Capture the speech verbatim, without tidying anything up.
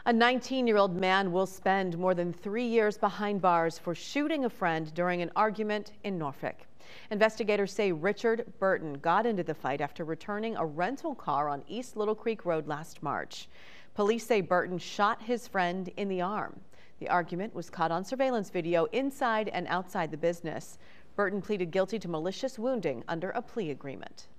A nineteen-year-old man will spend more than three years behind bars for shooting a friend during an argument in Norfolk. Investigators say Richard Burton got into the fight after returning a rental car on East Little Creek Road last March. Police say Burton shot his friend in the arm. The argument was caught on surveillance video inside and outside the business. Burton pleaded guilty to malicious wounding under a plea agreement.